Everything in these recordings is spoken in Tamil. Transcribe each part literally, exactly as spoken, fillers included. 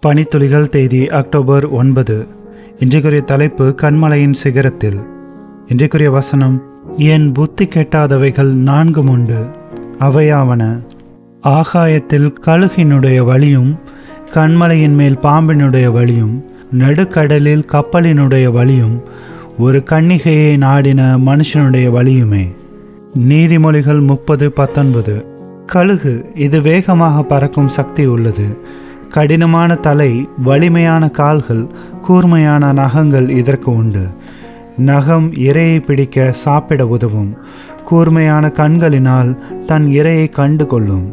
பனித்துளிகள் தேதி அக்டோபர் ஒன்பது. இன்றைக்குரிய தலைப்பு கண்மலையின் சிகரத்தில். இன்றைக்குரிய வசனம், என் புத்தி கெட்டாதவைகள் நான்கும் உண்டு. அவையாவன, ஆகாயத்தில் கழுகினுடைய வழியும், கண்மலையின் மேல் பாம்பினுடைய வழியும், நடுக்கடலில் கப்பலினுடைய வழியும், ஒரு கன்னிகையை நாடின மனுஷனுடைய வழியுமே. நீதிமொழிகள் முப்பது பத்தொன்பது. கழுகு இது வேகமாக பறக்கும் சக்தி உள்ளது. கடினமான தலை, வலிமையான கால்கள், கூர்மையான நகங்கள் இதற்கு உண்டு. நகம் இரையை பிடிக்க சாப்பிட உதவும். கூர்மையான கண்களினால் தன் இரையை கண்டு கொள்ளும்.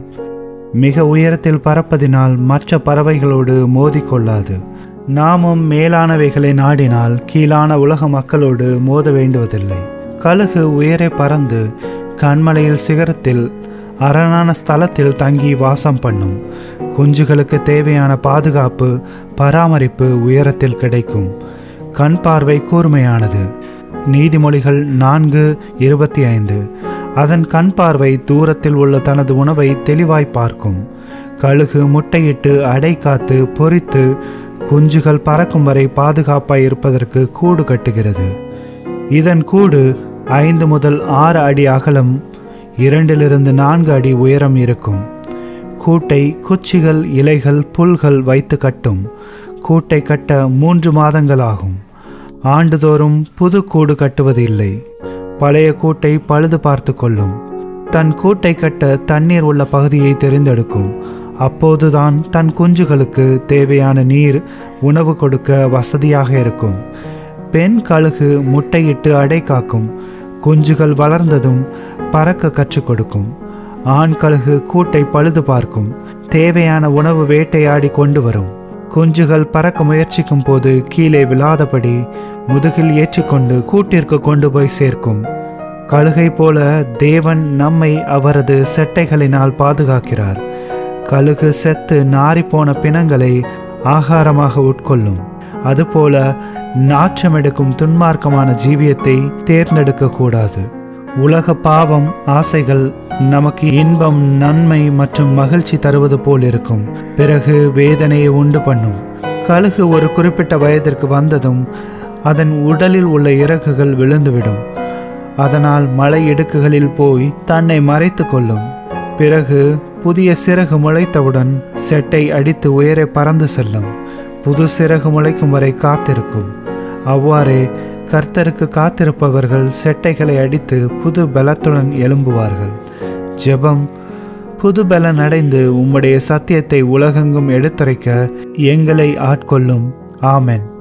மிக உயரத்தில் பறப்பதினால் மற்ற பறவைகளோடு மோதிக்கொள்ளாது. நாமும் மேலானவைகளை நாடினால் கீழான உலக மக்களோடு மோத வேண்டுவதில்லை. கழுகு உயரே பறந்து கண்மலையில் சிகரத்தில் அரணான ஸ்தலத்தில் தங்கி வாசம் பண்ணும். குஞ்சுகளுக்கு தேவையான பாதுகாப்பு, பராமரிப்பு உயரத்தில் கிடைக்கும். கண் பார்வை கூர்மையானது. நீதிமொழிகள் நான்கு இருபத்தி ஐந்து. அதன் கண் பார்வை தூரத்தில் உள்ள தனது உணவை தெளிவாய் பார்க்கும். கழுகு முட்டையிட்டு அடை காத்து பொரித்து குஞ்சுகள் பறக்கும் வரை பாதுகாப்பாய் இருப்பதற்கு கூடு கட்டுகிறது. இதன் கூடு ஐந்து முதல் ஆறு அடி அகலம், இரண்டிலிருந்து நான்கு அடி உயரம் இருக்கும். கூட்டை குச்சிகள், இலைகள், புல்கள் வைத்து கட்டும். கூட்டை கட்ட மூன்று மாதங்கள் ஆகும். ஆண்டுதோறும் புது கூடு கட்டுவது இல்லை. பழைய கூட்டை பழுது பார்த்து கொள்ளும். தன் கூட்டை கட்ட தண்ணீர் உள்ள பகுதியை தெரிந்தெடுக்கும். அப்போதுதான் தன் குஞ்சுகளுக்கு தேவையான நீர், உணவு கொடுக்க வசதியாக இருக்கும். பெண் கழுகு முட்டையிட்டு அடை காக்கும். குஞ்சுகள் வளர்ந்ததும் பறக்க கற்றுக் கொடுக்கும். ஆண் கழுகு கூட்டை பழுது பார்க்கும். தேவையான உணவு வேட்டையாடி கொண்டு வரும். குஞ்சுகள் பறக்க முயற்சிக்கும் போது கீழே விழாதபடி முதுகில் ஏற்றிக்கொண்டு கூட்டிற்கு கொண்டு போய் சேர்க்கும். கழுகை போல தேவன் நம்மை அவரது செட்டைகளினால் பாதுகாக்கிறார். கழுகு செத்து நாறிப்போன பிணங்களை ஆகாரமாக உட்கொள்ளும். அதுபோல நாற்றமெடுக்கும் துன்மார்க்கமான ஜீவியத்தை தேர்ந்தெடுக்க கூடாது. உலக பாவம், ஆசைகள் நமக்கு இன்பம், நன்மை மற்றும் மகிழ்ச்சி தருவது போல் இருக்கும். பிறகு வேதனையை உண்டு பண்ணும். கழுகு ஒரு குறிப்பிட்ட வயதிற்கு வந்ததும் அதன் உடலில் உள்ள இறகுகள் விழுந்துவிடும். அதனால் மலை இடுக்குகளில் போய் தன்னை மறைத்து கொள்ளும். பிறகு புதிய சிறகு முளைத்தவுடன் செட்டை அடித்து உயரே பறந்து செல்லும். புது சிறகு முளைக்கும் வரை காத்திருக்கும். அவ்வாறே கர்த்தருக்கு காத்திருப்பவர்கள் செட்டைகளை அடித்து புது பலத்துடன் எழும்புவார்கள். ஜெபம். புது பலன் அடைந்து உம்முடைய சத்தியத்தை உலகெங்கும் எடுத்துரைக்க எங்களை ஆட்கொள்ளும். ஆமென்.